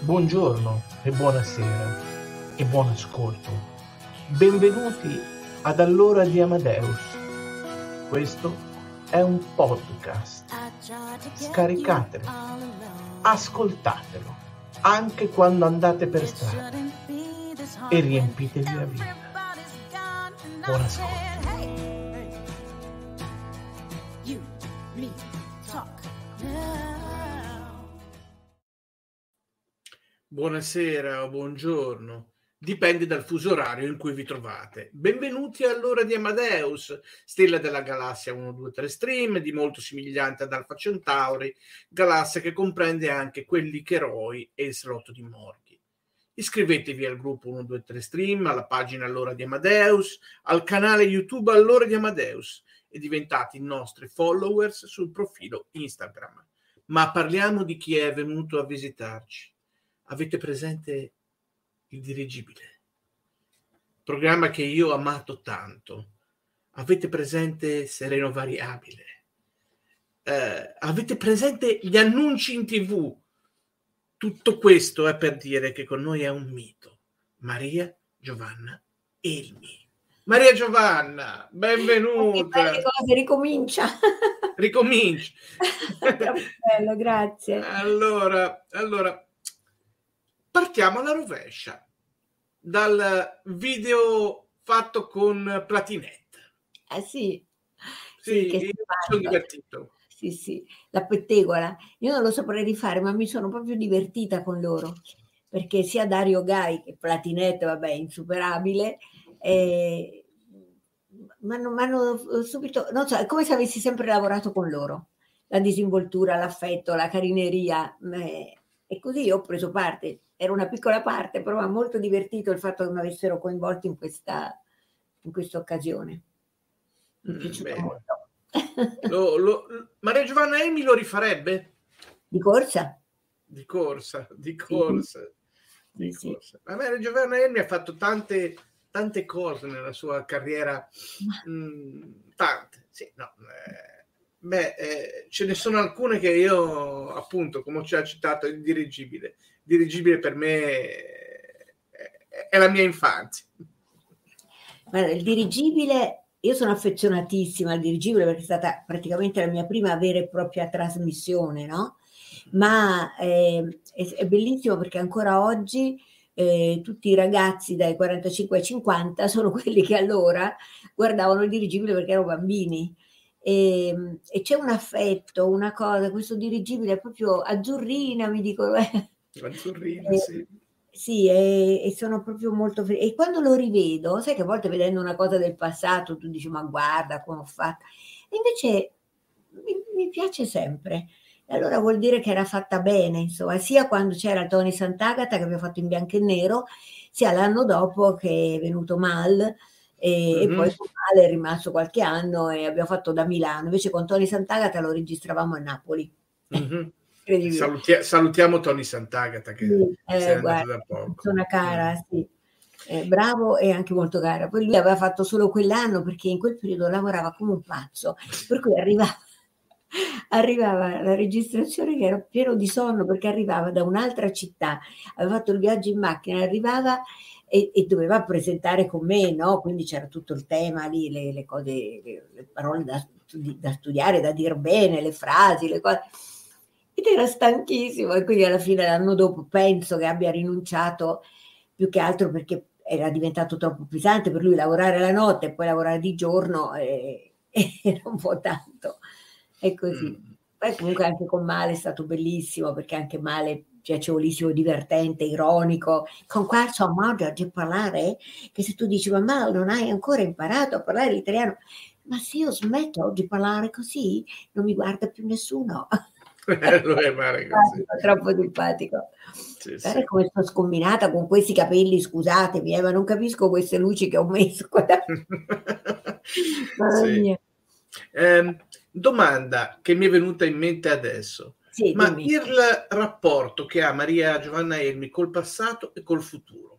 Buongiorno e buonasera e buon ascolto. Benvenuti ad All'ora di Amadeus. Questo è un podcast. Scaricatelo, ascoltatelo, anche quando andate per strada e riempitevi la vita. Buon ascolto. Buonasera o buongiorno, dipende dal fuso orario in cui vi trovate. Benvenuti all'Ora di Amadeus, stella della galassia 123 Stream, di molto somigliante ad Alpha Centauri, galassia che comprende anche quelli Cheroi e il Salotto di Morghi. Iscrivetevi al gruppo 123 Stream, alla pagina All'Ora di Amadeus, al canale YouTube All'Ora di Amadeus e diventate i nostri followers sul profilo Instagram. Ma parliamo di chi è venuto a visitarci. Avete presente Il Dirigibile? Programma che io ho amato tanto. Avete presente Sereno Variabile? Avete presente gli annunci in TV? Tutto questo è per dire che con noi è un mito. Maria Giovanna Elmi. Maria Giovanna, benvenuta. Che cose, ricomincia. Ricominci. Bello, grazie. Allora, partiamo alla rovescia, dal video fatto con Platinette. Sì. Sì, che sono divertito. Sì, la pettegola. Io non lo saprei rifare, ma mi sono proprio divertita con loro, perché sia Dario Gai che Platinette, vabbè, insuperabile, ma hanno subito, non so, è come se avessi sempre lavorato con loro. La disinvoltura, l'affetto, la carineria, e così io ho preso parte. Era una piccola parte, però mi ha molto divertito il fatto che mi avessero coinvolto in questa occasione. Mi è piaciuto molto. Maria Giovanna Elmi lo rifarebbe? Di corsa. Di corsa. Sì. Ma Maria Giovanna Elmi ha fatto tante cose nella sua carriera, tante. Sì, no. Ce ne sono alcune che io, appunto, come ho già citato, il dirigibile. Dirigibile per me è la mia infanzia. Guarda, il dirigibile, io sono affezionatissima al dirigibile perché è stata praticamente la mia prima vera e propria trasmissione, no? Ma è bellissimo perché ancora oggi tutti i ragazzi dai 45 ai 50 sono quelli che allora guardavano il dirigibile perché erano bambini. E c'è un affetto, una cosa, questo dirigibile è proprio azzurrina, mi dicono. Azzurrina, sì. Sì, e sono proprio molto felice. E quando lo rivedo, sai che a volte vedendo una cosa del passato tu dici ma guarda come ho fatto, e invece mi piace sempre. E allora vuol dire che era fatta bene, insomma, sia quando c'era Tony Sant'Agata che aveva fatto in bianco e nero, sia l'anno dopo che è venuto Mal. E poi con Mal è rimasto qualche anno e abbiamo fatto da Milano. Invece con Tony Sant'Agata lo registravamo a Napoli. Salutiamo Tony Sant'Agata che è andato da poco. Persona cara, sì. Bravo e anche molto cara. Poi lui aveva fatto solo quell'anno perché in quel periodo lavorava come un pazzo, per cui arrivava la registrazione che era pieno di sonno perché arrivava da un'altra città, aveva fatto il viaggio in macchina, arrivava e doveva presentare con me, no? Quindi c'era tutto il tema lì, le cose, le parole da studiare, da dir bene, le frasi, le cose. Ed era stanchissimo e quindi alla fine l'anno dopo penso che abbia rinunciato più che altro perché era diventato troppo pesante per lui lavorare la notte e poi lavorare di giorno era un po' tanto. È così. Poi comunque anche con Male è stato bellissimo perché anche Male piacevolissimo, divertente, ironico. Con questo modo di parlare che se tu dici ma Male non hai ancora imparato a parlare l'italiano, ma se io smetto di parlare così non mi guarda più nessuno. Lo è Male così. Troppo simpatico. Sì. Come sto scombinata con questi capelli, scusatemi, ma non capisco queste luci che ho messo qua. Sì. Domanda che mi è venuta in mente adesso. Sì, ma dimmi. Il rapporto che ha Maria Giovanna Elmi col passato e col futuro?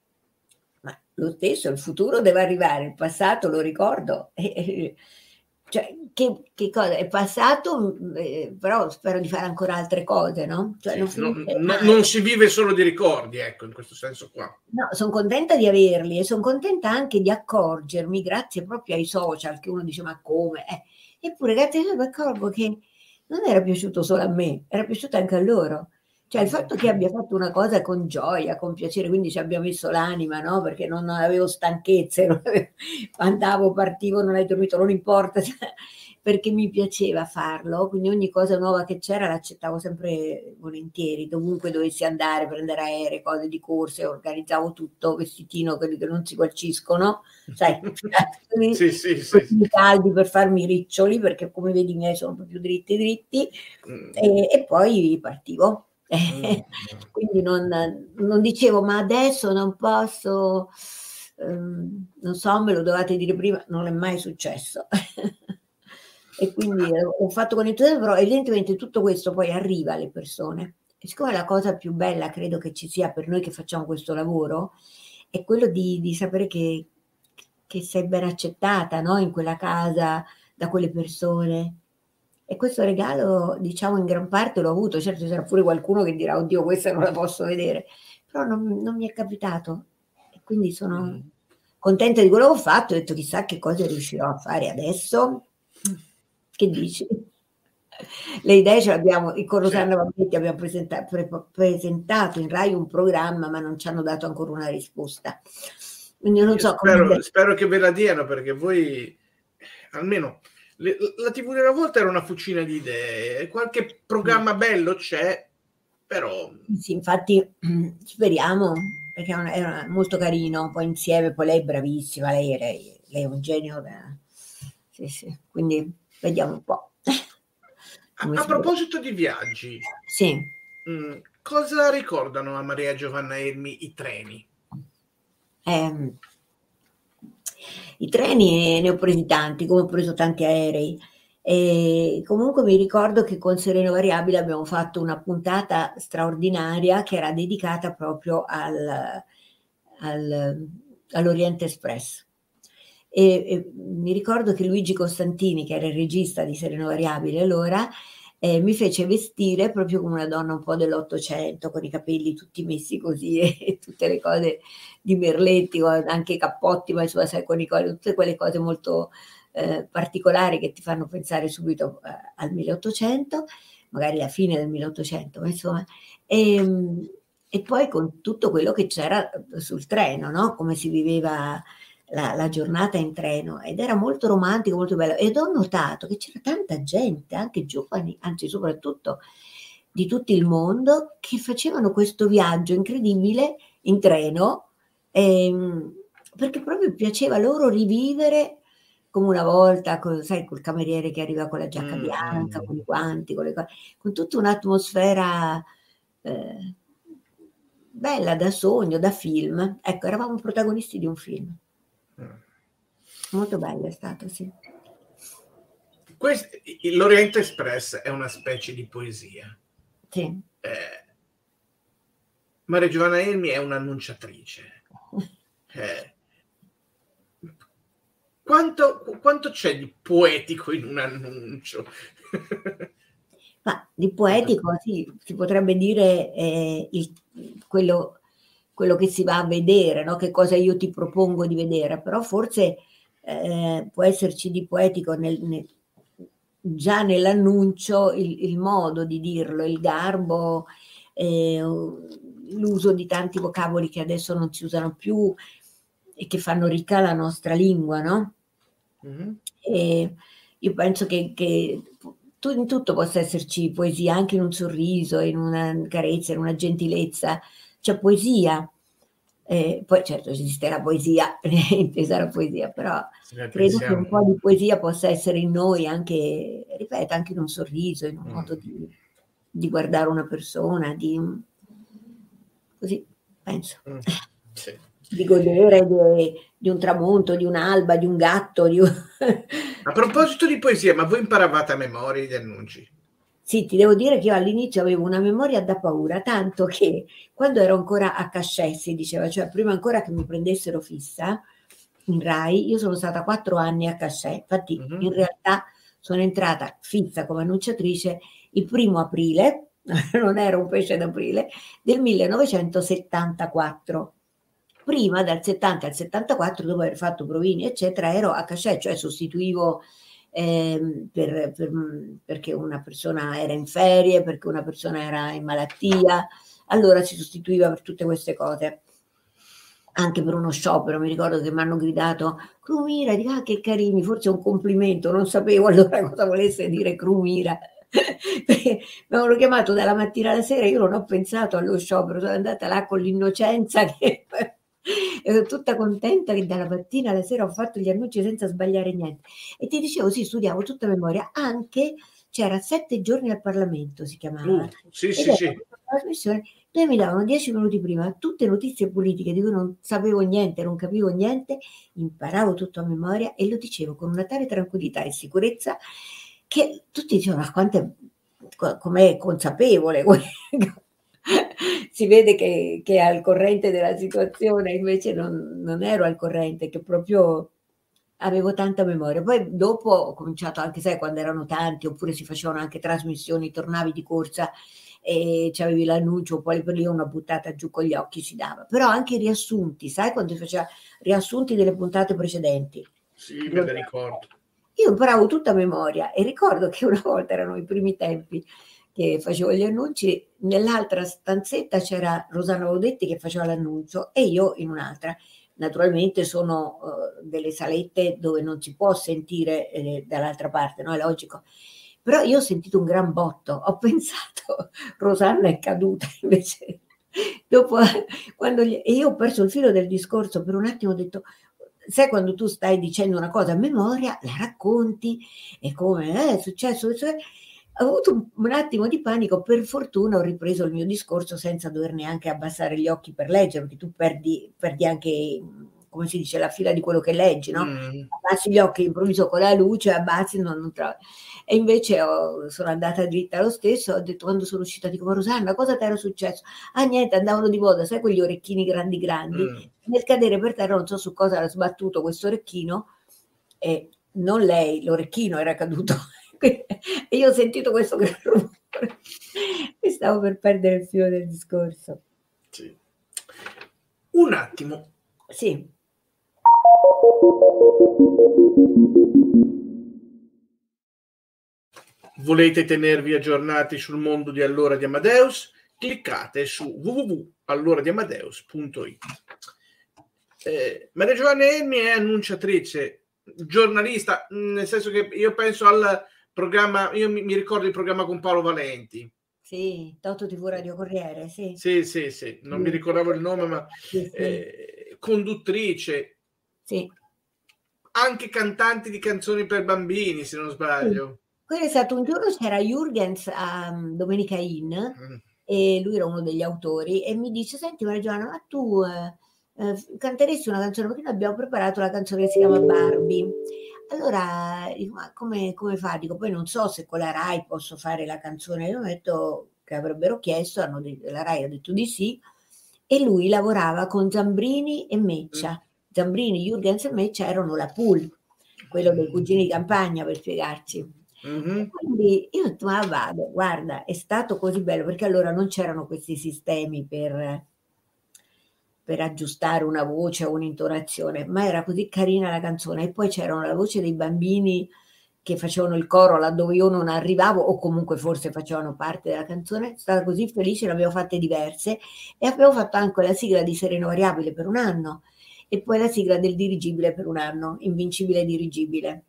Ma lo stesso, il futuro deve arrivare, il passato lo ricordo. cioè, che cosa è passato, però spero di fare ancora altre cose, no? Cioè, non Sì, no, finisce non si vive solo di ricordi, ecco, in questo senso qua. No, son contenta di averli e son contenta anche di accorgermi, grazie proprio ai social, che uno dice: "Ma come?" Eppure grazie ai social mi accorgo che non era piaciuto solo a me, era piaciuto anche a loro. Cioè il fatto che abbia fatto una cosa con gioia, con piacere, quindi ci abbia messo l'anima, no, perché non avevo stanchezze, non avevo andavo, partivo, non hai dormito, non importa, cioè, perché mi piaceva farlo, quindi ogni cosa nuova che c'era l'accettavo sempre volentieri, dovunque dovessi andare, prendere aerei, cose di corse, organizzavo tutto, vestitino, quelli che non si gualciscono, sai, Sì, sì, sì. vestiti caldi per farmi i riccioli, perché come vedi i miei sono un po' più dritti dritti, e poi partivo. Quindi non dicevo: "Ma adesso non posso, non so, me lo dovevate dire prima", non è mai successo. E quindi ho fatto con entusiasmo, però evidentemente tutto questo poi arriva alle persone. E siccome la cosa più bella credo che ci sia per noi che facciamo questo lavoro, è quello di sapere che sei ben accettata, no, in quella casa, da quelle persone. E questo regalo, diciamo, in gran parte l'ho avuto. Certo ci sarà pure qualcuno che dirà: "Oddio, questa non la posso vedere", però non mi è capitato. E quindi sono contenta di quello che ho fatto, ho detto: "Chissà che cosa riuscirò a fare adesso". Che dici? Le idee ce l'abbiamo, con Rosanna Valletti abbiamo presentato in Rai un programma, ma non ci hanno dato ancora una risposta. Quindi io non Io so come spero che ve la diano, perché voi almeno la TV di una volta era una fucina di idee, qualche programma bello c'è, però Sì, infatti speriamo, perché era molto carino, poi insieme, poi lei è bravissima, lei è un genio, sì, sì, quindi vediamo un po'. Come a si vede. proposito di viaggi, Sì. cosa ricordano a Maria Giovanna Elmi i treni? I treni ne ho presi tanti, come ho preso tanti aerei. E comunque mi ricordo che con Sereno Variabile abbiamo fatto una puntata straordinaria che era dedicata proprio al- all'Oriente Express. E mi ricordo che Luigi Costantini, che era il regista di Sereno Variabile allora, mi fece vestire proprio come una donna un po' dell'Ottocento, con i capelli tutti messi così e tutte le cose di Merletti, anche i cappotti, ma insomma, sai, con tutte quelle cose molto particolari che ti fanno pensare subito al 1800, magari la fine del 1800, ma insomma. E poi con tutto quello che c'era sul treno, no? Come si viveva la giornata in treno, ed era molto romantico, molto bello. Ed ho notato che c'era tanta gente, anche giovani, anzi soprattutto di tutto il mondo, che facevano questo viaggio incredibile in treno, perché proprio piaceva loro rivivere come una volta, sai, col cameriere che arriva con la giacca bianca, con i guanti, con tutta un'atmosfera bella, da sogno, da film. Ecco, eravamo protagonisti di un film. Molto bello è stato, sì. L'Oriente Express è una specie di poesia. Sì. Maria Giovanna Elmi è un'annunciatrice. Quanto c'è di poetico in un annuncio? Ma di poetico sì, si potrebbe dire quello che si va a vedere, no? Che cosa io ti propongo di vedere, però forse può esserci di poetico già nell'annuncio il modo di dirlo, il garbo, l'uso di tanti vocaboli che adesso non si usano più e che fanno ricca la nostra lingua, no? E io penso che in tutto possa esserci poesia, anche in un sorriso, in una carezza, in una gentilezza. C'è poesia. Poi certo esiste la poesia, intesa la poesia, però credo che un po' di poesia possa essere in noi anche, ripeto, anche in un sorriso, in un modo di guardare una persona, così penso. Sì. Di godere di un tramonto, di un'alba, di un gatto. A proposito di poesia, ma voi imparavate a memoria gli annunci? Sì, ti devo dire che io all'inizio avevo una memoria da paura, tanto che quando ero ancora a cachet, si diceva, cioè prima ancora che mi prendessero fissa, in Rai, io sono stata 4 anni a Cachet, infatti in realtà sono entrata fissa come annunciatrice il 1° aprile, non era un pesce d'aprile, del 1974. Prima, dal 70 al 74, dopo aver fatto provini, eccetera, ero a Cachet, cioè sostituivo perché una persona era in ferie, perché una persona era in malattia, allora si sostituiva per tutte queste cose. Anche per uno sciopero, mi ricordo che mi hanno gridato Crumira, di che carini, forse è un complimento, non sapevo allora cosa volesse dire Crumira. Perché mi avevano chiamato dalla mattina alla sera, io non ho pensato allo sciopero, sono andata là con l'innocenza che ero tutta contenta che dalla mattina alla sera ho fatto gli annunci senza sbagliare niente. E ti dicevo, sì, studiavo tutta a memoria, anche c'era 7 giorni al Parlamento, si chiamava, Sì, ed sì, era sì. una trasmissione dove mi davano 10 minuti prima tutte notizie politiche di cui non sapevo niente, non capivo niente, imparavo tutto a memoria e lo dicevo con una tale tranquillità e sicurezza che tutti dicevano: "Ma quante com'è consapevole". Si vede che è al corrente della situazione, invece non ero al corrente, che proprio avevo tanta memoria. Poi dopo ho cominciato anche, sai, quando erano tanti, oppure si facevano anche trasmissioni, tornavi di corsa e c'avevi l'annuncio, poi per lì una buttata giù con gli occhi si dava. Però anche i riassunti, sai, quando si faceva riassunti delle puntate precedenti. Sì, me ne ricordo. Io imparavo tutta a memoria e ricordo che una volta, erano i primi tempi che facevo gli annunci, nell'altra stanzetta c'era Rosanna Baudetti che faceva l'annuncio e io in un'altra. Naturalmente sono delle salette dove non si può sentire dall'altra parte, no? È logico. Però io ho sentito un gran botto, ho pensato Rosanna è caduta, invece dopo e io ho perso il filo del discorso, per un attimo ho detto, sai quando tu stai dicendo una cosa a memoria, la racconti e come è successo, ho avuto un attimo di panico, per fortuna ho ripreso il mio discorso senza dover neanche abbassare gli occhi per leggere, perché tu perdi anche, come si dice, la fila di quello che leggi, no? Abbassi gli occhi improvviso con la luce, abbassi, non trovi. E invece sono andata dritta lo stesso, ho detto, quando sono uscita, dico, ma Rosanna, cosa ti era successo? Ah, niente, andavano di moda, sai quegli orecchini grandi grandi? Nel cadere per terra, non so su cosa era sbattuto questo orecchino, e non lei, l'orecchino era caduto. E io ho sentito questo gran rumore e stavo per perdere il filo del discorso. Sì. Un attimo. Sì. Volete tenervi aggiornati sul mondo di Allora di Amadeus? Cliccate su www.alloradiamadeus.it. Maria Giovanna Elmi è annunciatrice, giornalista, nel senso che io penso al programma, io mi ricordo il programma con Paolo Valenti. Sì, Toto TV Radio Corriere, sì. Sì, non mi ricordavo il nome, ma sì. conduttrice. Sì. Anche cantanti di canzoni per bambini, se non sbaglio. Quello è stato un giorno, c'era Jürgens a Domenica Inn e lui era uno degli autori e mi dice, senti Maria Giovanna, ma tu canteresti una canzone, perché noi abbiamo preparato la canzone che si chiama Barbie. Allora, ma come fa? Dico, poi non so se con la Rai posso fare la canzone. Io ho detto che avrebbero chiesto, la Rai ha detto di sì, e lui lavorava con Zambrini e Meccia. Zambrini, Jürgens e Meccia erano la Pool, quello dei Cugini di Campagna, per spiegarci. Quindi io ho detto, ma vado, guarda, è stato così bello, perché allora non c'erano questi sistemi per aggiustare una voce o un'intonazione, ma era così carina la canzone. E poi c'erano la voce dei bambini che facevano il coro laddove io non arrivavo, o comunque forse facevano parte della canzone. Sono stata così felice, ne abbiamo fatte diverse e abbiamo fatto anche la sigla di Sereno Variabile per un anno e poi la sigla del dirigibile per un anno, Invincibile Dirigibile.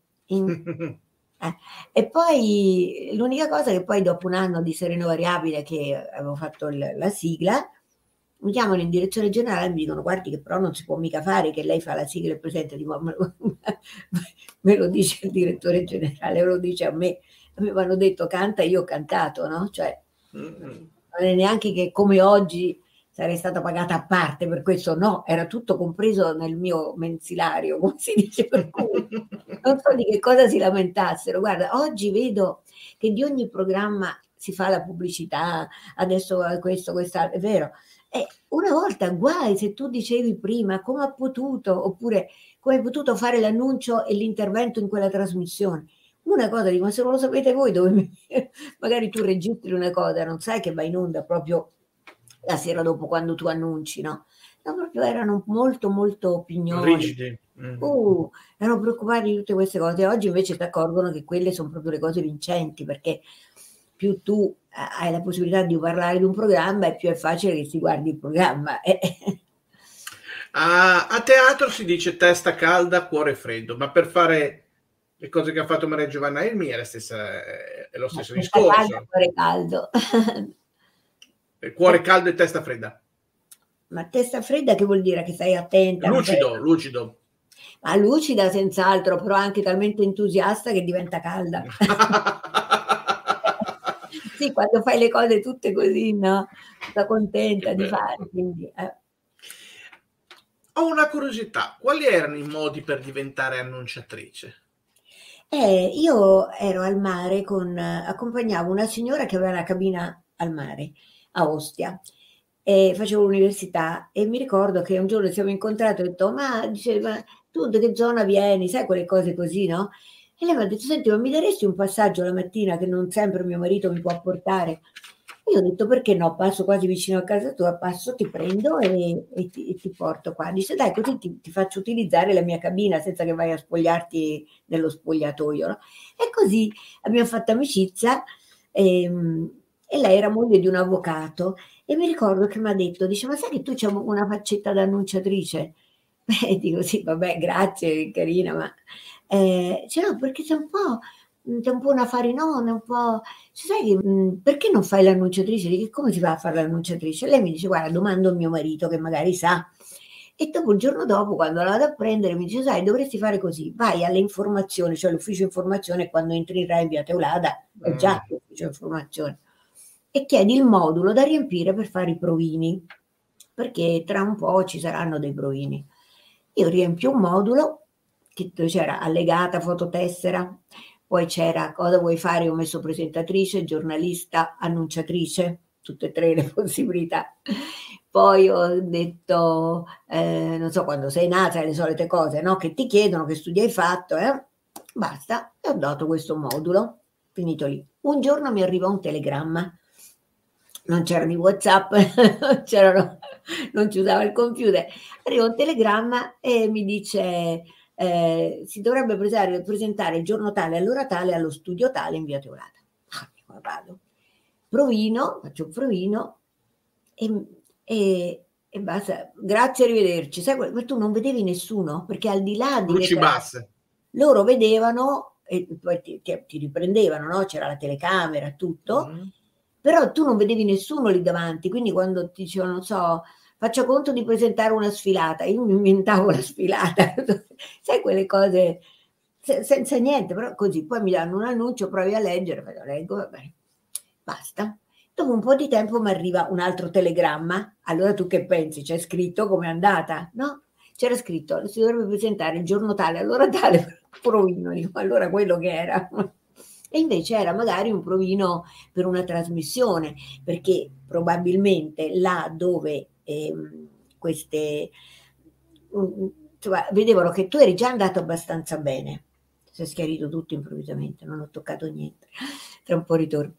E poi l'unica cosa che poi dopo un anno di Sereno Variabile che avevo fatto la sigla, mi chiamano in direzione generale e mi dicono, guardi che però non si può mica fare che lei fa la sigla e presenta, dico, me lo dice il direttore generale, me lo dice a me. Avevano detto canta, io ho cantato, no? Cioè, non è neanche che come oggi sarei stata pagata a parte per questo, no, era tutto compreso nel mio mensilario, come si dice, per cui non so di che cosa si lamentassero. Guarda, oggi vedo che di ogni programma si fa la pubblicità, adesso questo, quest'altro, è vero. Una volta guai se tu dicevi prima come ha potuto, oppure come hai potuto fare l'annuncio e l'intervento in quella trasmissione? Una cosa dico, ma se non lo sapete voi dove magari tu registri una cosa, non sai che va in onda proprio la sera dopo quando tu annunci, no? No, proprio erano molto, molto pignoli. Rigidi. Erano preoccupati di tutte queste cose. Oggi invece si accorgono che quelle sono proprio le cose vincenti, perché più tu hai la possibilità di parlare di un programma e più è facile che si guardi il programma. A teatro si dice testa calda, cuore freddo, ma per fare le cose che ha fatto Maria Giovanna Elmi è lo stesso Testa discorso. calda, cuore caldo. Cuore caldo e testa fredda. Ma testa fredda che vuol dire? Che stai attenta? Lucido. Ma lucida senz'altro, però anche talmente entusiasta che diventa calda. Sì, quando fai le cose tutte così, no? Tutta contenta di fare, quindi... Ho una curiosità, quali erano i modi per diventare annunciatrice? Io ero al mare accompagnavo una signora che aveva una cabina al mare a Ostia e facevo l'università e mi ricordo che un giorno siamo incontrati e ho detto, ma tu da che zona vieni? Sai quelle cose così, no? E lei mi ha detto, senti, ma mi daresti un passaggio la mattina che non sempre mio marito mi può portare? E io ho detto, perché no? Passo quasi vicino a casa tua, passo, ti prendo e ti porto qua. Dice, dai, così ti faccio utilizzare la mia cabina senza che vai a spogliarti nello spogliatoio, no? E così abbiamo fatto amicizia e lei era moglie di un avvocato e mi ricordo che mi ha detto, dice, ma sai che tu c'hai una faccetta da annunciatrice? E dico, sì, vabbè, grazie, carina, ma... Dice, no, perché sei un po' una farinona, un po'... Sai che, perché non fai l'annunciatrice? Dico, come si fa a fare l'annunciatrice? Lei mi dice, guarda, domando a mio marito che magari sa. E dopo, il giorno dopo, quando la vado a prendere, mi dice, sai, dovresti fare così, vai alle informazioni, cioè l'ufficio informazione, quando entri in Rai in via Teulada, è già l'ufficio informazione, e chiedi il modulo da riempire per fare i provini, perché tra un po' ci saranno dei provini. Io riempio un modulo, che c'era allegata fototessera, poi c'era cosa vuoi fare, ho messo presentatrice, giornalista, annunciatrice, tutte e tre le possibilità. Poi ho detto, non so, quando sei nata, le solite cose, no? Che ti chiedono, che studi hai fatto, basta, e ho dato questo modulo, finito lì. Un giorno mi arriva un telegramma, non c'erano i WhatsApp, non si usava il computer, arriva un telegramma e mi dice si dovrebbe presentare il giorno tale, all'ora tale, allo studio tale in via Teulada. Vado. Provino, faccio un provino e basta. Grazie, arrivederci. Sai, ma tu non vedevi nessuno? Perché al di là di luci basse, loro vedevano e poi ti riprendevano, no? C'era la telecamera, tutto, però tu non vedevi nessuno lì davanti, quindi quando ti dicevano, non so, faccia conto di presentare una sfilata, io mi inventavo la sfilata, sai quelle cose senza niente, però così, poi mi danno un annuncio, provi a leggere, lo leggo, va bene, basta. Dopo un po' di tempo mi arriva un altro telegramma, allora tu che pensi? C'è scritto com'è andata? No? C'era scritto, si dovrebbe presentare il giorno tale, allora tale, provino, dico, allora quello che era. E invece era magari un provino per una trasmissione, perché probabilmente là dove queste... insomma, vedevano che tu eri già andato abbastanza bene, si è schiarito tutto improvvisamente, non ho toccato niente, tra un po' ritorno.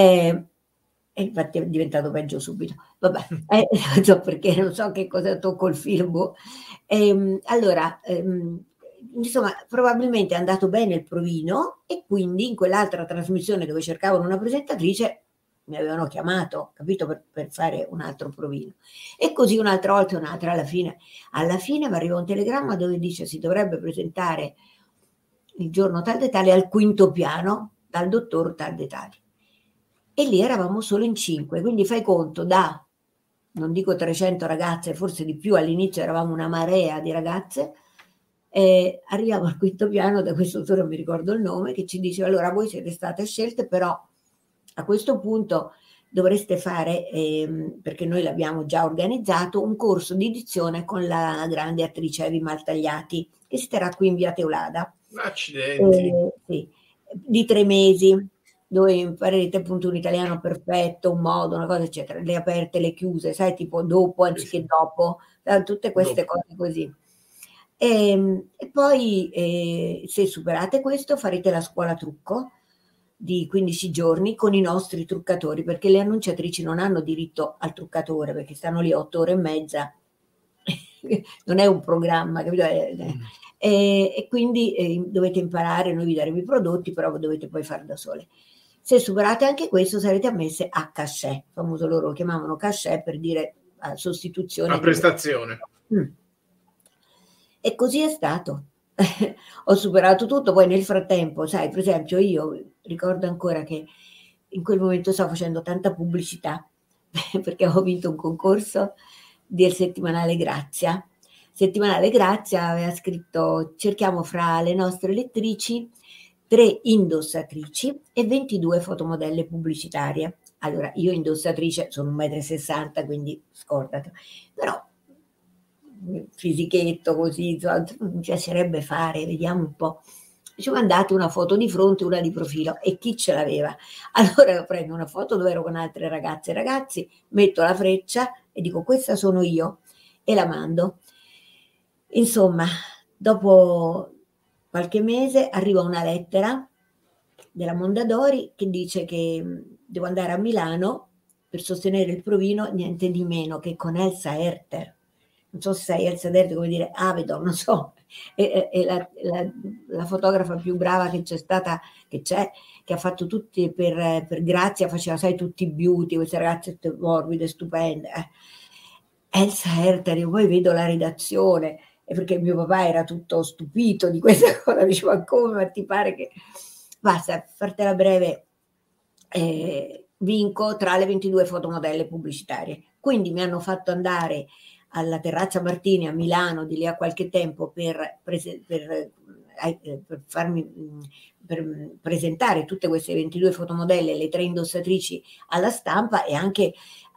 E infatti è diventato peggio subito. Vabbè, non so perché, non so che cosa tocco il filo. Allora, insomma, probabilmente è andato bene il provino e quindi in quell'altra trasmissione dove cercavano una presentatrice mi avevano chiamato, capito, per fare un altro provino. E così un'altra volta e un'altra. Alla fine mi arriva un telegramma dove dice si dovrebbe presentare il giorno tal dei tali al quinto piano dal dottor tal dei tali. E lì eravamo solo in 5, quindi fai conto non dico 300 ragazze, forse di più, all'inizio eravamo una marea di ragazze, arriviamo al quinto piano da questo dottore, non mi ricordo il nome, che ci dice allora voi siete state scelte, però a questo punto dovreste fare, perché noi l'abbiamo già organizzato, un corso di dizione con la grande attrice Evi Maltagliati, che si terrà qui in via Teulada. Accidenti. Sì, di 3 mesi, dove imparerete appunto un italiano perfetto, un modo, una cosa eccetera, le aperte, le chiuse, sai, tipo dopo anziché dopo, tutte queste cose così. E poi, se superate questo, farete la scuola trucco di 15 giorni con i nostri truccatori, perché le annunciatrici non hanno diritto al truccatore, perché stanno lì 8 ore e mezza. Non è un programma, capito? E quindi dovete imparare, noi vi daremo i prodotti, però dovete poi fare da sole. Se superate anche questo, sarete ammesse a cachet, famoso, loro lo chiamavano cachet per dire a sostituzione a prestazione. E così è stato. Ho superato tutto, poi nel frattempo, sai, per esempio io ricordo ancora che in quel momento stavo facendo tanta pubblicità perché ho vinto un concorso del settimanale Grazia. Settimanale Grazia aveva scritto: cerchiamo fra le nostre lettrici 3 indossatrici e 22 fotomodelle pubblicitarie. Allora, io indossatrice sono 1,60 m, quindi scordate, però fisichetto così, insomma, mi piacerebbe fare, vediamo un po'. Ci mandate una foto di fronte, una di profilo, e chi ce l'aveva? Allora io prendo una foto dove ero con altre ragazze e ragazzi, metto la freccia e dico questa sono io e la mando. Insomma, dopo qualche mese arriva una lettera della Mondadori che dice che devo andare a Milano per sostenere il provino, niente di meno che con Elsa Erter. Non so se sai Elsa Erter, come dire Avedon, non so, è la fotografa più brava che c'è stata, che ha fatto tutti per Grazia, faceva, sai, tutti i beauty, queste ragazze morbide, stupende. Elsa Erter, io poi vedo la redazione, e perché mio papà era tutto stupito di questa cosa, diceva come, ma ti pare che... Basta, fartela breve, vinco tra le 22 fotomodelle pubblicitarie. Quindi mi hanno fatto andare alla Terrazza Martini a Milano di lì a qualche tempo per presentare tutte queste 22 fotomodelle, le 3 indossatrici alla stampa e anche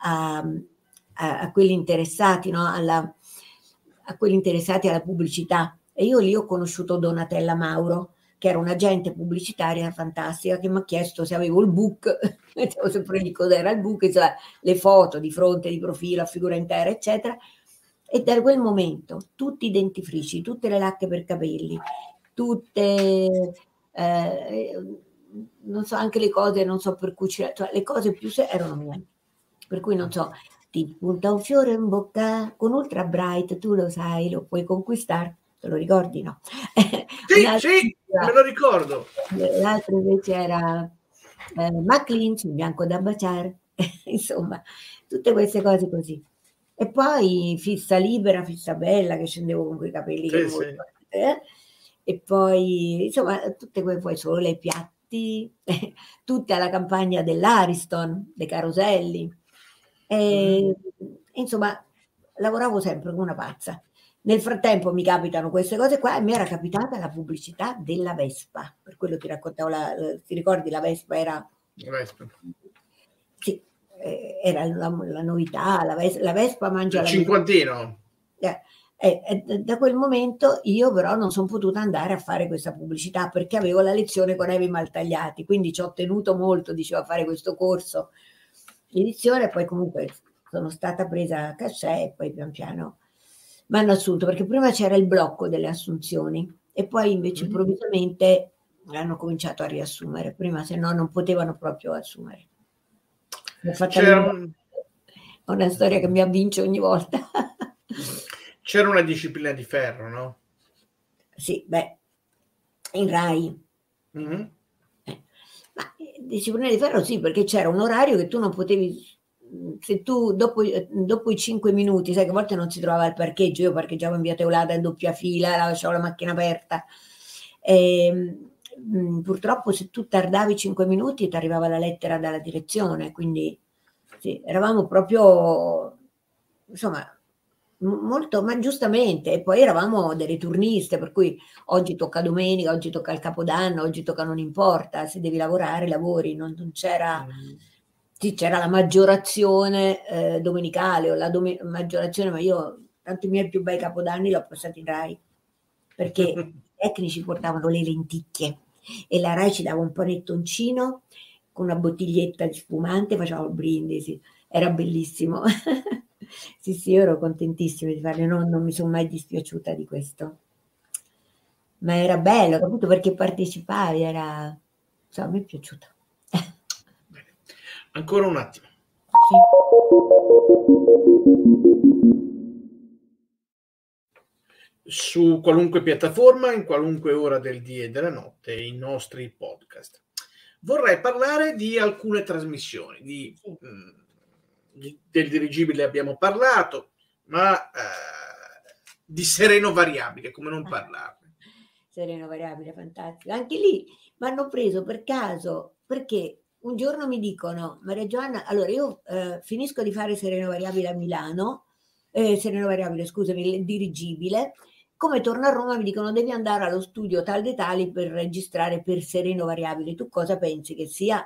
a quelli interessati, no? A quelli interessati alla pubblicità. E io lì ho conosciuto Donatella Mauro, che era un'agente pubblicitaria fantastica, che mi ha chiesto se avevo il book, mettevo sempre lì cos'era il book, cioè le foto di fronte, di profilo, a figura intera, eccetera. E da quel momento tutti i dentifrici, tutte le lacche per capelli, tutte, non so, anche le cose, non so, per cucinare, cioè le cose più erano mie. Per cui non so, ti punta un fiore in bocca con Ultra Bright, tu lo sai, lo puoi conquistare. Te lo ricordi, no? Sì, me lo ricordo. L'altro invece era McLean, sul bianco da baciare. Insomma, tutte queste cose così. E poi Fissa Libera, Fissa Bella, che scendevo con quei capelli che Sì. e poi, insomma, tutte quelle, poi Sole ai piatti, tutta la campagna dell'Ariston, dei Caroselli. Insomma, lavoravo sempre come una pazza. Nel frattempo mi capitano queste cose qua e mi era capitata la pubblicità della Vespa, per quello ti raccontavo, ti ricordi la Vespa era... Vespa. Sì, era la novità, la Vespa mangia il cinquantino. Da quel momento io però non sono potuta andare a fare questa pubblicità perché avevo la lezione con Evi Maltagliati, quindi ci ho tenuto molto, dicevo, a fare questo corso di edizione, poi comunque sono stata presa a cachet e poi pian piano mi hanno assunto, perché prima c'era il blocco delle assunzioni e poi invece improvvisamente hanno cominciato a riassumere, prima se no non potevano proprio assumere. C'era una storia che mi avvince ogni volta. C'era una disciplina di ferro, no? Sì, beh, in Rai. Mm-hmm. Ma disciplina di ferro sì, perché c'era un orario che tu non potevi, se tu dopo i 5 minuti, sai che a volte non si trovava il parcheggio, io parcheggiavo in via Teulada in doppia fila, lasciavo la macchina aperta, purtroppo se tu tardavi 5 minuti ti arrivava la lettera dalla direzione, quindi sì, eravamo proprio, insomma, molto, ma giustamente, e poi eravamo delle turniste, per cui oggi tocca domenica, oggi tocca il Capodanno, oggi tocca, non importa, se devi lavorare, lavori, non c'era, sì, c'era la maggiorazione domenicale o la maggiorazione, ma io tanti miei più bei Capodanni l'ho passati in Rai, perché i tecnici portavano le lenticchie e la Rai ci dava un panettoncino con una bottiglietta di spumante, facevamo brindisi, era bellissimo. Sì, io ero contentissima di farle, non mi sono mai dispiaciuta di questo. Ma era bello, capito? Perché partecipavi, era... Insomma, mi è piaciuto. Bene. Ancora un attimo. Sì. Su qualunque piattaforma, in qualunque ora del dì e della notte, i nostri podcast. Vorrei parlare di alcune trasmissioni. Del dirigibile abbiamo parlato, ma di Sereno Variabile, come non parlarne? Sereno Variabile, fantastico. Anche lì mi hanno preso per caso, perché un giorno mi dicono, Maria Giovanna, allora io finisco di fare Sereno Variabile a Milano, Sereno Variabile, scusami, il dirigibile, come torno a Roma mi dicono devi andare allo studio tal dei tali per registrare per Sereno Variabile. Tu cosa pensi che sia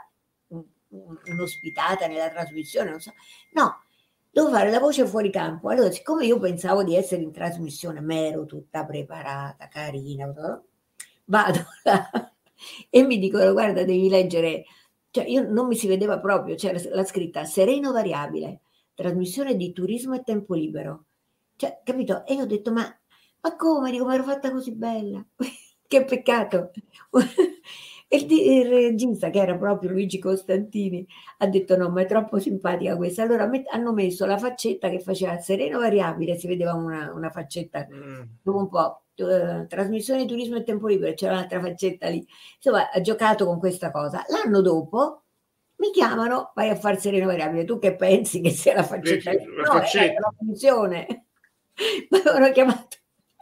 un'ospitata nella trasmissione? Non so. No, devo fare la voce fuori campo. Allora, siccome io pensavo di essere in trasmissione, ma ero tutta preparata, carina, vado là e mi dicono guarda devi leggere, cioè io non mi si vedeva proprio, c'era la scritta Sereno Variabile, trasmissione di turismo e tempo libero, cioè capito? E io ho detto ma come? Dico, ma ero fatta così bella, che peccato. E il regista, che era proprio Luigi Costantini, ha detto no, ma è troppo simpatica questa. Allora hanno messo la faccetta che faceva Sereno Variabile, si vedeva una faccetta, dopo un po', trasmissione di turismo e tempo libero, c'era un'altra faccetta lì. Insomma, ha giocato con questa cosa. L'anno dopo mi chiamano, vai a fare Sereno Variabile. Tu che pensi che sia la faccetta? La No, era faccetta. la funzione. Mi avevano chiamato.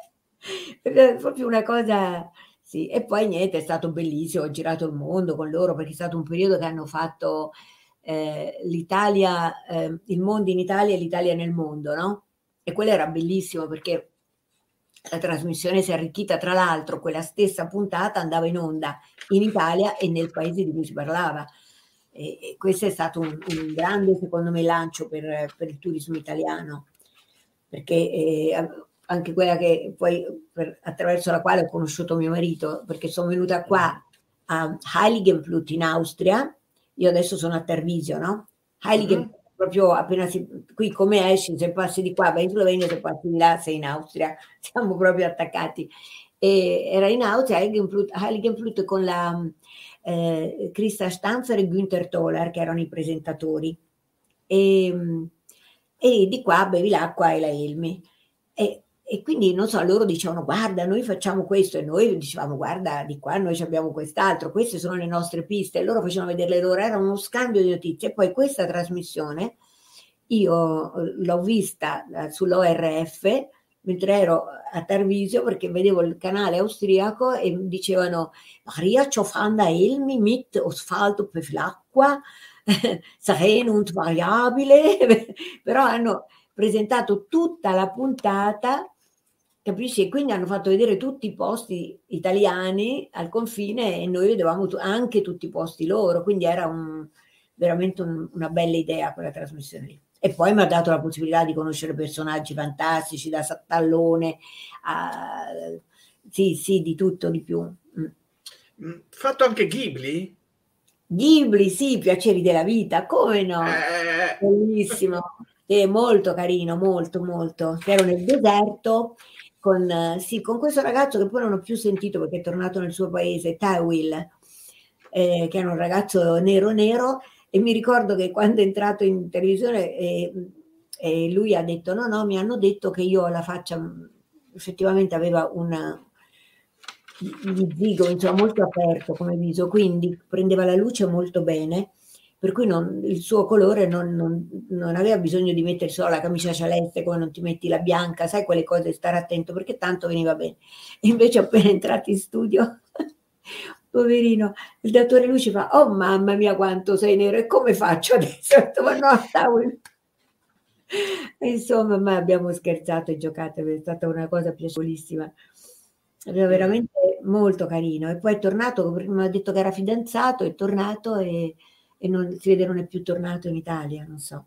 È proprio una cosa... Sì, e poi niente, è stato bellissimo, ho girato il mondo con loro perché è stato un periodo che hanno fatto l'Italia, il mondo in Italia e l'Italia nel mondo, no? E quello era bellissimo perché la trasmissione si è arricchita, tra l'altro quella stessa puntata andava in onda in Italia e nel paese di cui si parlava. E questo è stato un grande, secondo me, lancio per il turismo italiano, perché anche quella che poi attraverso la quale ho conosciuto mio marito, perché sono venuta qua a Heiligenblut in Austria, io adesso sono a Tarvisio, no? Heiligenblut proprio appena qui come esci, se passi di qua vai in Slovenia, se passi di là sei in Austria, siamo proprio attaccati. E era in Austria Heiligenblut con la Christa Stanzer e Günther Toller che erano i presentatori e di qua bevi l'acqua e la Elmi e quindi non so, loro dicevano guarda noi facciamo questo e noi dicevamo guarda di qua noi abbiamo quest'altro, queste sono le nostre piste e loro facevano vedere le loro, era uno scambio di notizie e poi questa trasmissione io l'ho vista sull'ORF mentre ero a Tarvisio perché vedevo il canale austriaco e dicevano Maria Ciofanda Elmi mit Osvaldo per l'acqua Sereno und variabile però hanno presentato tutta la puntata capisci? E quindi hanno fatto vedere tutti i posti italiani al confine e noi vedevamo anche tutti i posti loro, quindi era veramente una bella idea quella trasmissione lì. E poi mi ha dato la possibilità di conoscere personaggi fantastici, da Sattallone a... Sì, di tutto, di più. Fatto anche Ghibli? Ghibli, sì, Piaceri della vita, come no? Bellissimo, molto carino, molto, molto. Ero nel deserto con questo ragazzo che poi non ho più sentito perché è tornato nel suo paese, Tywil, che era un ragazzo nero nero e mi ricordo che quando è entrato in televisione lui ha detto no, mi hanno detto che io ho la faccia, effettivamente aveva di zigo, insomma, molto aperto come viso, quindi prendeva la luce molto bene, per cui il suo colore non aveva bisogno di mettere solo la camicia celeste come non ti metti la bianca, sai quelle cose, stare attento perché tanto veniva bene. E invece appena entrato in studio, poverino, il dottore Luci fa, oh mamma mia quanto sei nero e come faccio adesso? Ma no, insomma, ma abbiamo scherzato e giocato, è stata una cosa piacevolissima. Era veramente molto carino. E poi è tornato, mi ha detto che era fidanzato, è tornato e si vede non è più tornato in Italia, non so.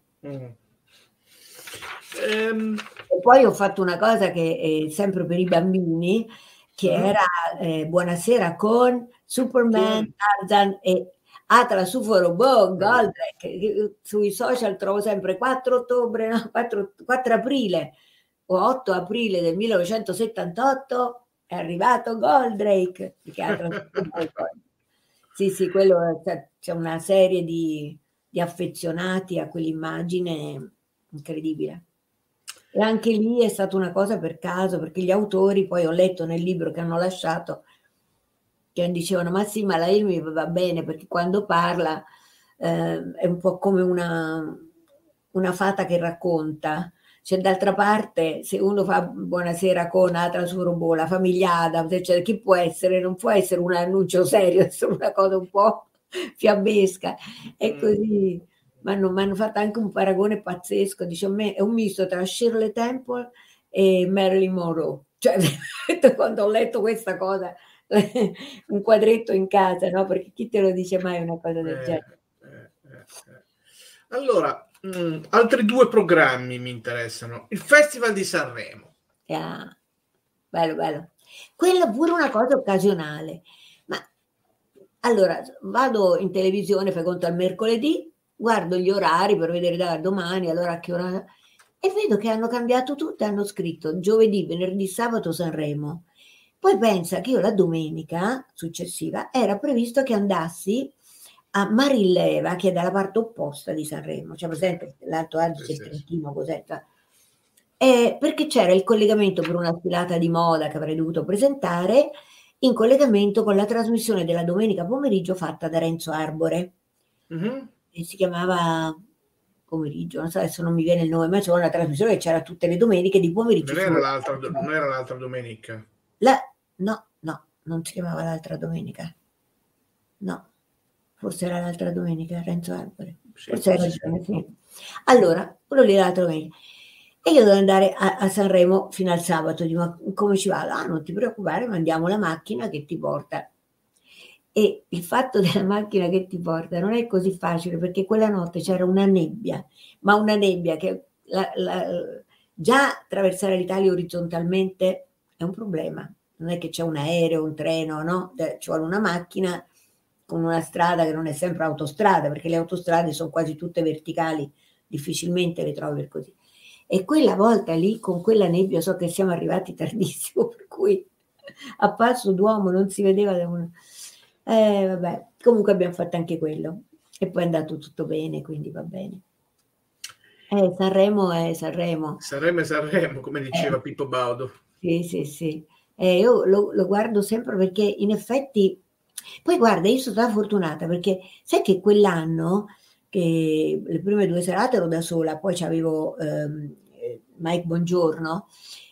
E poi ho fatto una cosa che è sempre per i bambini, che era Buonasera con Superman, Tarzan e Atlas UFO Robot, Goldrake. Sui social trovo sempre 4 ottobre, no? 4 aprile o 8 aprile del 1978 è arrivato Goldrake, perché ha trasformato. Sì, quello c'è una serie di affezionati a quell'immagine incredibile. E anche lì è stata una cosa per caso, perché gli autori, poi ho letto nel libro che hanno lasciato, che dicevano, ma sì, ma la Ilmi va bene, perché quando parla è un po' come una fata che racconta. Cioè, d'altra parte, se uno fa buonasera con Atra su robot, la famigliata, cioè, chi può essere? Non può essere un annuncio serio, è solo una cosa un po' fiabesca. E così mi hanno fatto anche un paragone pazzesco, dice, a me è un misto tra Shirley Temple e Marilyn Monroe. Cioè, quando ho letto questa cosa, un quadretto in casa, no? Perché chi te lo dice mai una cosa del genere? Allora, altri 2 programmi mi interessano. Il Festival di Sanremo. Bello. Quella pure una cosa occasionale. Ma allora, vado in televisione, fai conto al mercoledì, guardo gli orari per vedere da domani, allora a che ora... E vedo che hanno cambiato tutto, hanno scritto giovedì, venerdì, sabato Sanremo. Poi pensa che io la domenica successiva era previsto che andassi a Marilleva, che è dalla parte opposta di Sanremo, cioè presente l'Alto Adige, il Trentino, cos'è? Perché c'era il collegamento per una sfilata di moda che avrei dovuto presentare, in collegamento con la trasmissione della domenica pomeriggio fatta da Renzo Arbore. E si chiamava pomeriggio, non so, adesso non mi viene il nome, ma c'era una trasmissione che c'era tutte le domeniche di pomeriggio. Non era l'altra domenica? No, non si chiamava l'altra domenica. No, forse era l'altra domenica, Renzo Arbore. Forse era ragione, sì. Allora, quello lì l'altra domenica. E io devo andare a Sanremo fino al sabato. Dico, ma come ci vado? Non ti preoccupare, mandiamo la macchina che ti porta. E il fatto della macchina che ti porta non è così facile, perché quella notte c'era una nebbia, ma una nebbia che già attraversare l'Italia orizzontalmente è un problema. Non è che c'è un aereo, un treno, no? Ci vuole una macchina con una strada che non è sempre autostrada, perché le autostrade sono quasi tutte verticali, difficilmente le trovi per così. E quella volta lì, con quella nebbia, so che siamo arrivati tardissimo, per cui a passo d'uomo non si vedeva da uno. Vabbè, comunque abbiamo fatto anche quello. E poi è andato tutto bene, quindi va bene. Sanremo è Sanremo. Sanremo, come diceva Pippo Baudo. Sì. Io lo guardo sempre perché in effetti... Poi guarda, io sono stata fortunata perché sai che quell'anno, che le prime 2 serate ero da sola, poi c'avevo Mike Bongiorno,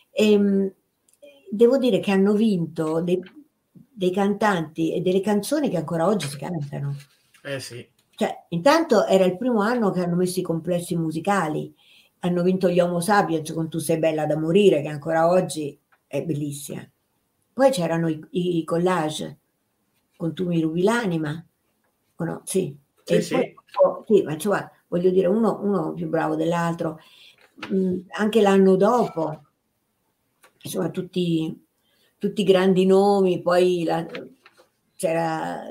devo dire che hanno vinto dei cantanti e delle canzoni che ancora oggi si cantano. Sì. Cioè, intanto era il primo anno che hanno messo i complessi musicali, hanno vinto gli Homo Sapiens con Tu sei bella da morire, che ancora oggi è bellissima. Poi c'erano i collage con Tu mi rubi l'anima, no? Sì. E poi, sì, ma cioè, voglio dire, uno più bravo dell'altro. Anche l'anno dopo, insomma, tutti grandi nomi, poi c'era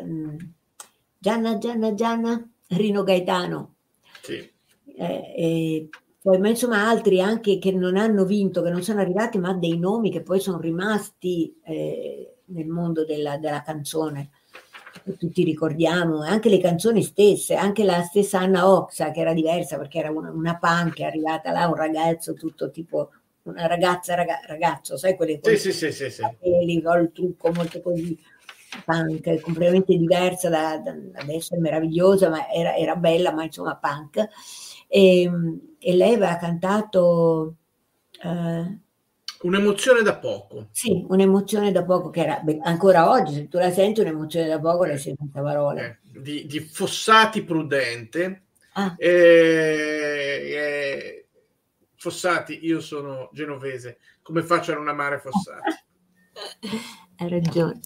Gianna, Rino Gaetano. Sì. E poi, ma insomma, altri anche che non hanno vinto, che non sono arrivati, ma dei nomi che poi sono rimasti nel mondo della canzone. Tutti ricordiamo, anche le canzoni stesse, anche la stessa Anna Oxa, che era diversa perché era una punk, è arrivata là, un ragazzo tutto tipo, una ragazza, ragazzo, sai quelle cose? Sì. Il trucco molto così, punk, completamente diversa da adesso, è meravigliosa, ma era bella, ma insomma punk. E lei aveva cantato... Un'emozione da poco. Sì, un'emozione da poco, che era ancora oggi, se tu la senti un'emozione da poco, le senti senza parole. Di Fossati Prudente. Fossati, io sono genovese, come faccio a non amare Fossati? Hai ragione.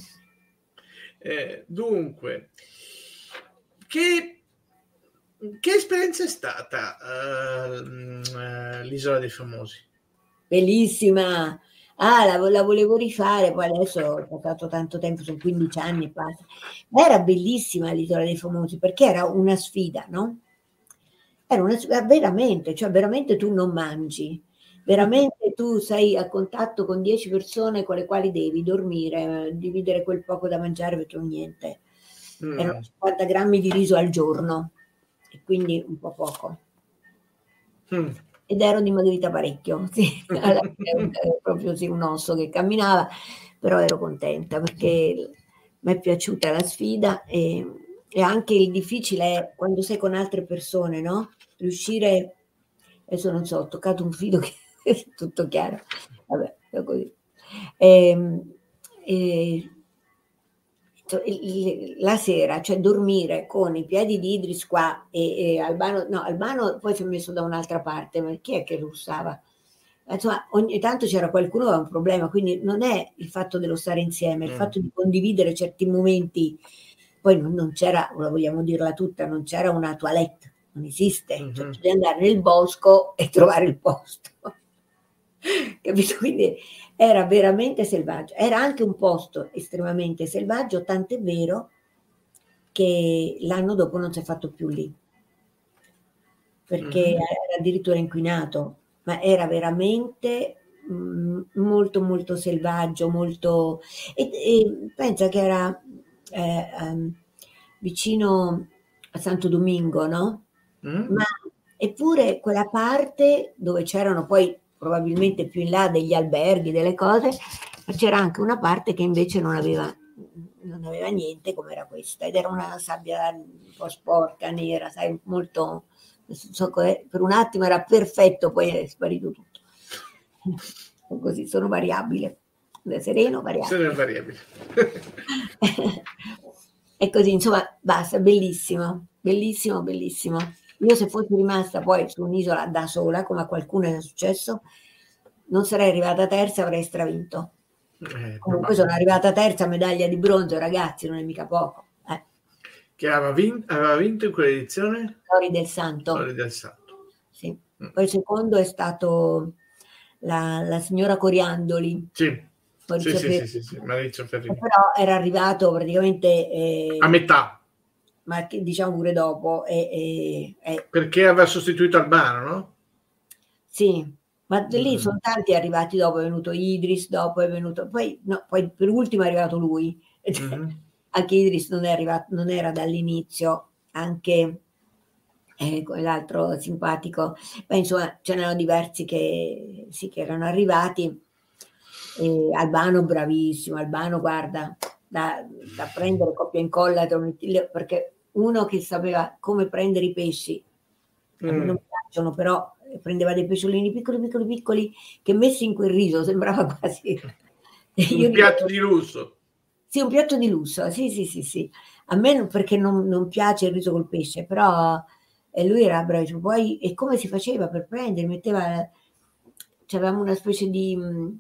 Dunque, che esperienza è stata l'Isola dei Famosi? Bellissima, la volevo rifare, poi adesso ho passato tanto tempo, sono 15 anni, passa. Ma era bellissima l'Isola dei Famosi, perché era una sfida, no? Era una sfida, veramente, cioè veramente tu non mangi, veramente tu sei a contatto con 10 persone con le quali devi dormire, dividere quel poco da mangiare perché non niente. Erano 50 grammi di riso al giorno, e quindi un po' poco. Ed ero dimagrita parecchio, sì, alla fine proprio sì, un osso che camminava, però ero contenta perché mi è piaciuta la sfida e anche il difficile è quando sei con altre persone, no? Riuscire, adesso non so, ho toccato un filo che è tutto chiaro, vabbè, è così. La sera, cioè dormire con i piedi di Idris qua e Albano poi si è messo da un'altra parte, ma chi è che lo usava? Insomma, ogni tanto c'era qualcuno che aveva un problema, quindi non è il fatto dello stare insieme, è il fatto di condividere certi momenti. Poi non c'era, la vogliamo dirla tutta, non c'era una toilette, non esiste, cioè tu devi andare nel bosco e trovare il posto. Capito? Quindi era veramente selvaggio. Era anche un posto estremamente selvaggio, tant'è vero che l'anno dopo non si è fatto più lì, perché era addirittura inquinato, ma era veramente molto molto selvaggio, molto... E pensa che era vicino a Santo Domingo, no? Ma eppure quella parte dove c'erano poi probabilmente più in là degli alberghi, delle cose, ma c'era anche una parte che invece non aveva niente come era questa, ed era una sabbia un po' sporca, nera, sai, molto... per un attimo era perfetto, poi è sparito tutto. Così sono variabile, sereno, variabile. Sereno, variabile. E così, insomma, basta, bellissimo, bellissimo, bellissimo. Io se fossi rimasta poi su un'isola da sola, come a qualcuno è successo, non sarei arrivata terza, avrei stravinto. Comunque sono arrivata terza, medaglia di bronzo, ragazzi, non è mica poco. Che aveva vinto in quell'edizione? Lori del Santo. Lori del Santo. Sì. Poi il secondo è stato la signora Coriandoli. Sì. Maurizio Sì, Maurizio Ferrini. Però era arrivato praticamente a metà, ma diciamo pure dopo. Perché aveva sostituito Albano, no? Sì, ma lì sono tanti arrivati dopo, è venuto Idris, dopo è venuto, poi per ultimo è arrivato lui. Anche Idris non è arrivato, non era dall'inizio, anche quell'altro simpatico, ma insomma ce n'erano diversi che erano arrivati. Albano bravissimo, Albano guarda, da prendere coppia e incolla, perché uno che sapeva come prendere i pesci, a me non piacciono, però prendeva dei pesciolini piccoli che messi in quel riso sembrava quasi un piatto di lusso. Sì, un piatto di lusso, sì. A me perché non piace il riso col pesce, però lui era bravissimo. Poi, e come si faceva per prendere? Avevamo una specie di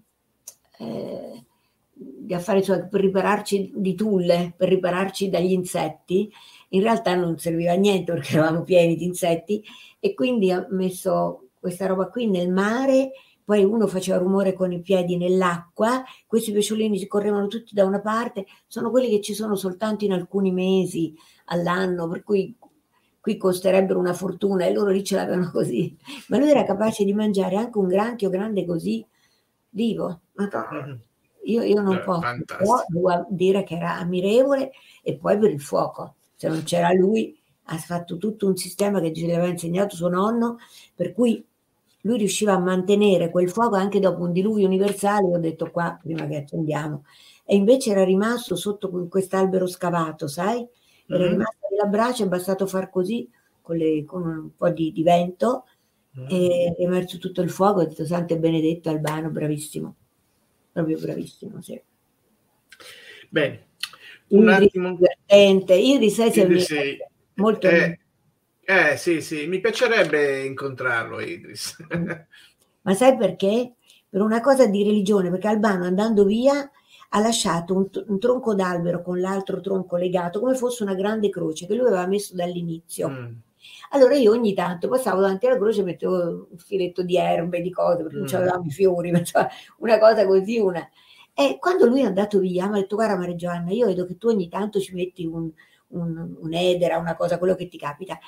affare per ripararci di tulle, per ripararci dagli insetti. In realtà non serviva a niente perché eravamo pieni di insetti, e quindi ho messo questa roba qui nel mare. Poi uno faceva rumore con i piedi nell'acqua, questi pesciolini si correvano tutti da una parte, sono quelli che ci sono soltanto in alcuni mesi all'anno, per cui qui costerebbero una fortuna, e loro lì ce l'avevano così. Ma lui era capace di mangiare anche un granchio grande così, vivo. Io non posso, però devo dire che era ammirevole. E poi per il fuoco, se non c'era lui, ha fatto tutto un sistema che gli aveva insegnato suo nonno, per cui lui riusciva a mantenere quel fuoco anche dopo un diluvio universale. Ho detto qua, prima che accendiamo, e invece era rimasto sotto quest'albero scavato, sai? Era rimasto nella brace, è bastato far così con un po' di vento e è emerso tutto il fuoco. Ho detto santo e benedetto Albano, bravissimo, proprio bravissimo, sì. Bene, un attimo. Divertente, Iris molto sì, mi piacerebbe incontrarlo Idris. Ma sai perché? Per una cosa di religione, perché Albano andando via ha lasciato un tronco d'albero con l'altro tronco legato come fosse una grande croce che lui aveva messo dall'inizio. Allora io ogni tanto passavo davanti alla croce e mettevo un filetto di erbe, di cose, perché non c'avevamo i fiori, una cosa così, E quando lui è andato via mi ha detto guarda Maria Giovanna, io vedo che tu ogni tanto ci metti un edera, una cosa, quello che ti capita.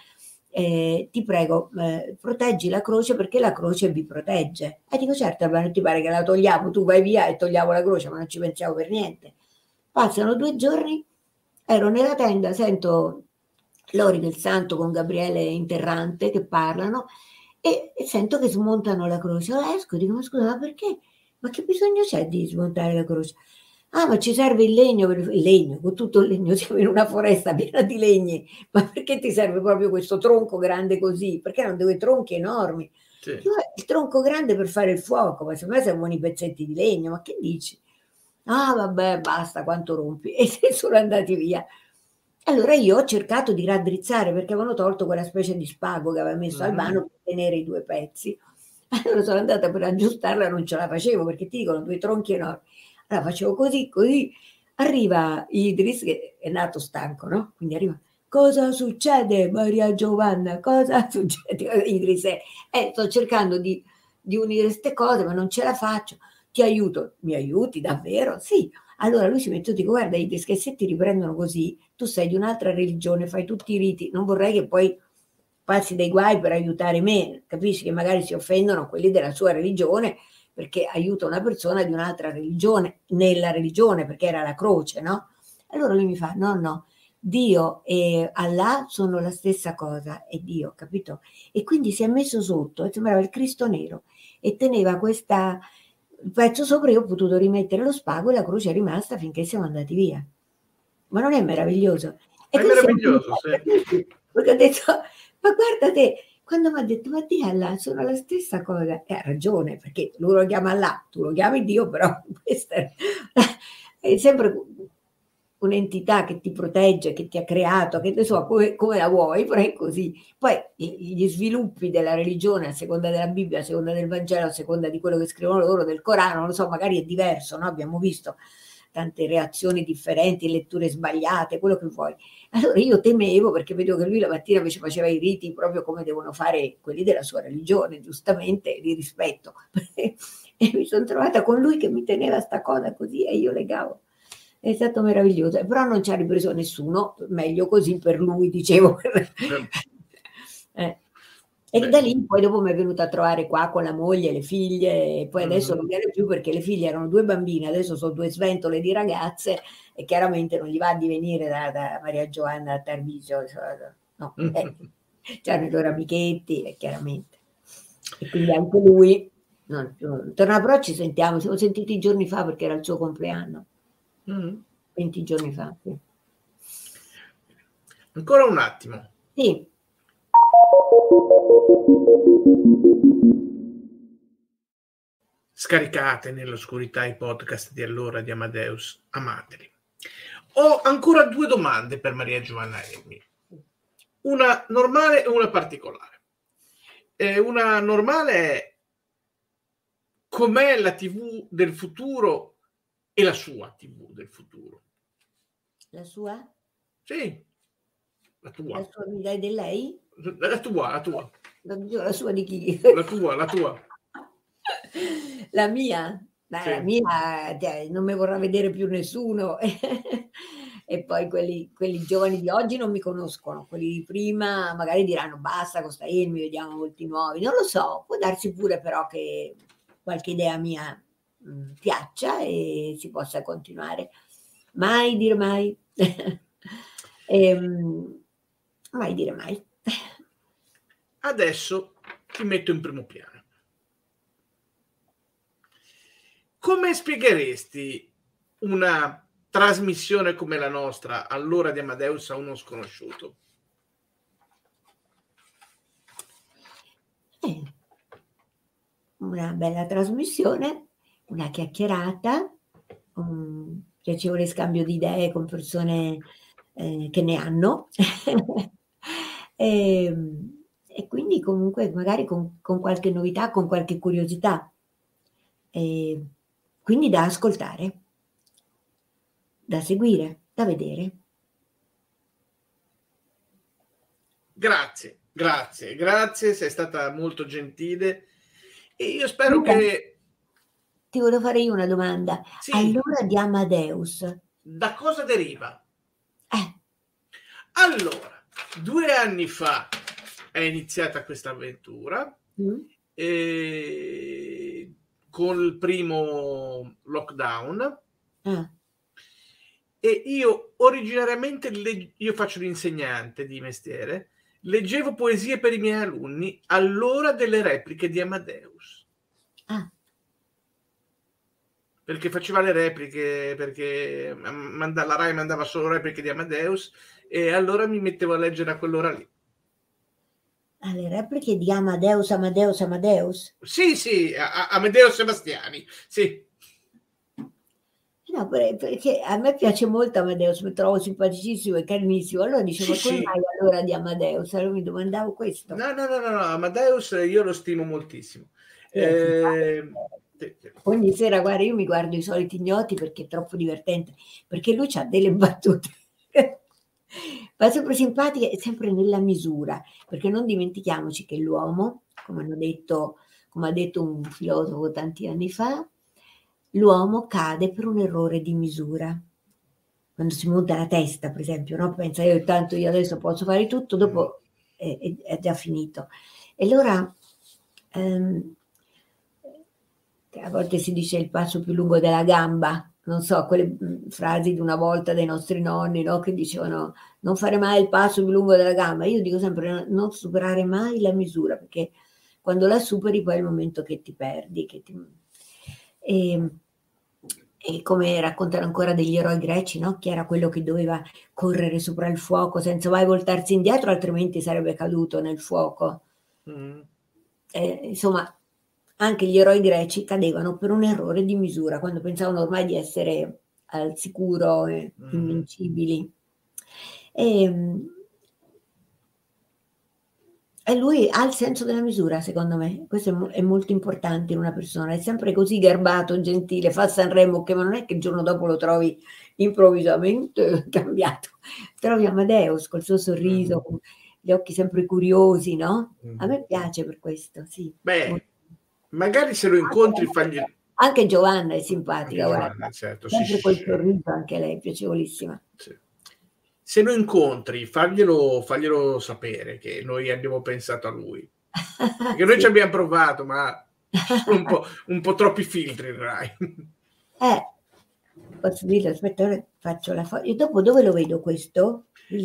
ti prego, proteggi la croce perché la croce vi protegge. E dico, certo, ma non ti pare che la togliamo, tu vai via e togliamo la croce, ma non ci pensiamo per niente. Passano 2 giorni, ero nella tenda, sento Lori del Santo con Gabriele Interrante che parlano e sento che smontano la croce. Allora esco, dico, ma scusa, ma perché? Ma che bisogno c'è di smontare la croce? Ah, ma ci serve il legno, il legno, con tutto il legno, siamo in una foresta piena di legni, ma perché ti serve proprio questo tronco grande così? Perché erano 2 tronchi enormi. Sì. Dico, il tronco grande per fare il fuoco, ma secondo me servono i pezzetti di legno, ma che dici? Ah, vabbè, basta, quanto rompi. E se sono andati via. Allora io ho cercato di raddrizzare perché avevano tolto quella specie di spago che aveva messo Albano per tenere i 2 pezzi. Allora sono andata per aggiustarla, non ce la facevo perché ti dicono 2 tronchi enormi. Allora facevo così, così. Arriva Idris, che è nato stanco, no? Quindi arriva, cosa succede Maria Giovanna? Cosa succede? Idris, sto cercando di unire queste cose, ma non ce la faccio. Ti aiuto. Mi aiuti davvero? Sì. Allora lui si mette e dico, guarda Idris, che se ti riprendono così, tu sei di un'altra religione, fai tutti i riti, non vorrei che poi passi dei guai per aiutare me, capisci che magari si offendono quelli della sua religione perché aiuta una persona di un'altra religione, nella religione, perché era la croce, no? Allora lui mi fa, no, Dio e Allah sono la stessa cosa, è Dio, capito? E quindi si è messo sotto, e sembrava il Cristo nero, e teneva questa pezzo sopra, io ho potuto rimettere lo spago e la croce è rimasta finché siamo andati via. Ma non è meraviglioso? È meraviglioso, sì. Perché ho detto, ma guarda te, quando mi ha detto, ma Dio Allah, sono la stessa cosa, e ha ragione, perché lui lo chiama Allah, tu lo chiami Dio, però questa è sempre un'entità che ti protegge, che ti ha creato, che ne so, come la vuoi, però è così. Poi gli sviluppi della religione, a seconda della Bibbia, a seconda del Vangelo, a seconda di quello che scrivono loro, del Corano, non lo so, magari è diverso, no? Abbiamo visto tante reazioni differenti, letture sbagliate, quello che vuoi. Allora io temevo, perché vedo che lui la mattina invece faceva i riti proprio come devono fare quelli della sua religione, giustamente, li rispetto. E mi sono trovata con lui che mi teneva sta cosa così e io legavo. È stato meraviglioso, però non ci ha ripreso nessuno, meglio così per lui, dicevo. E da lì poi dopo mi è venuta a trovare qua con la moglie, le figlie, e poi adesso non viene più perché le figlie erano 2 bambine, adesso sono 2 sventole di ragazze e chiaramente non gli va di venire da Maria Giovanna a Tarvisio, no, c'hanno i loro amichetti, chiaramente. E quindi anche lui, no, torna, però ci sentiamo, siamo sentiti giorni fa perché era il suo compleanno. 20 giorni fa. Sì. Ancora un attimo. Sì. Scaricate nell'oscurità i podcast di Allora di Amadeus, amateli. Ho ancora 2 domande per Maria Giovanna Emmi. Una normale e una particolare. Una normale è: com'è la TV del futuro e la sua TV del futuro? La sua? Sì, la tua. La sua guida è di lei? La tua. La sua di chi? La tua. La mia? Beh, Sì. la mia, cioè, non mi vorrà vedere più nessuno. E poi quelli giovani di oggi non mi conoscono, quelli di prima magari diranno basta con sta Emmi, vediamo molti nuovi. Non lo so, può darsi pure però che qualche idea mia piaccia e si possa continuare. Mai dire mai. Mai dire mai. Adesso ti metto in primo piano. Come spiegheresti una trasmissione come la nostra, Allora di Amadeus, a uno sconosciuto? Una bella trasmissione, una chiacchierata, un piacevole scambio di idee con persone che ne hanno. E quindi comunque magari con qualche novità, con qualche curiosità. Quindi da ascoltare, da seguire, da vedere. Grazie, sei stata molto gentile e io spero che... Ti volevo fare io una domanda. Sì. Allora di Amadeus. Da cosa deriva? Allora, 2 anni fa è iniziata questa avventura con il primo lockdown. E io originariamente io faccio l'insegnante di mestiere, leggevo poesie per i miei alunni all'ora delle repliche di Amadeus. Perché faceva le repliche, perché la Rai mandava solo repliche di Amadeus, e allora mi mettevo a leggere a quell'ora lì. Le repliche di Amadeus? Sì, Amedeo Sebastiani, sì. No, perché a me piace molto Amadeus, mi trovo simpaticissimo e carinissimo. Allora dicevo, come mai allora di Amadeus? Allora mi domandavo questo. No, Amadeus io lo stimo moltissimo. Ogni sera, guarda, io mi guardo I Soliti Ignoti perché è troppo divertente, perché lui ha delle battute ma sempre simpatiche e sempre nella misura, perché non dimentichiamoci che l'uomo, come ha detto un filosofo tanti anni fa, l'uomo cade per un errore di misura. Quando si monta la testa, per esempio, no? Pensa, io adesso posso fare tutto, dopo è già finito. E allora a volte si dice il passo più lungo della gamba, non so, quelle frasi di una volta dei nostri nonni, no? Che dicevano non fare mai il passo più lungo della gamba. Io dico sempre non superare mai la misura, perché quando la superi poi è il momento che ti perdi. E come raccontano ancora degli eroi greci, no? Chi era quello che doveva correre sopra il fuoco senza mai voltarsi indietro, altrimenti sarebbe caduto nel fuoco. Insomma, anche gli eroi greci cadevano per un errore di misura, quando pensavano ormai di essere al sicuro e invincibili. E lui ha il senso della misura, secondo me. Questo è molto importante in una persona. È sempre così garbato, gentile, fa Sanremo, che ma non è che il giorno dopo lo trovi improvvisamente cambiato. Trovi Amadeus col suo sorriso, con gli occhi sempre curiosi, no? A me piace per questo, sì. Beh, magari se lo incontri anche Giovanna è simpatica, Giovanna, certo, sempre quel sorriso, anche lei, piacevolissima. Sì. Se lo incontri, faglielo sapere che noi abbiamo pensato a lui, perché noi ci abbiamo provato, ma sono un po' troppi filtri, Rai. Posso dirlo? Aspetta, ora faccio la foto. E dopo dove lo vedo questo?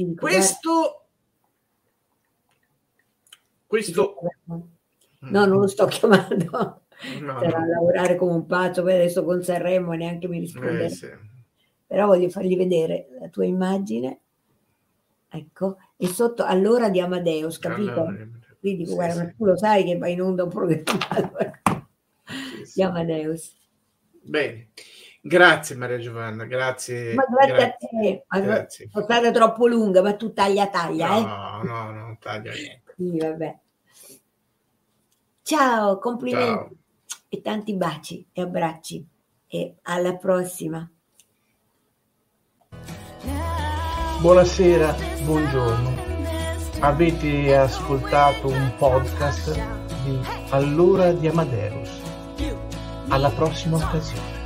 Questo no, non lo sto chiamando. Sarà a lavorare come un pazzo, poi adesso con Sanremo neanche mi risponde. Però voglio fargli vedere la tua immagine. Ecco, e sotto all'ora di Amadeus, capito? Quindi dico, guarda, ma tu lo sai che va in onda un programma di Amadeus. Bene, grazie Maria Giovanna, grazie. Ma grazie a te, grazie. È stata troppo lunga, ma tu taglia, No, non taglia niente. Sì, vabbè. Ciao, complimenti. Ciao. E tanti baci e abbracci e alla prossima. Buonasera, buongiorno. Avete ascoltato un podcast di All'ora di Amadeus. Alla prossima occasione.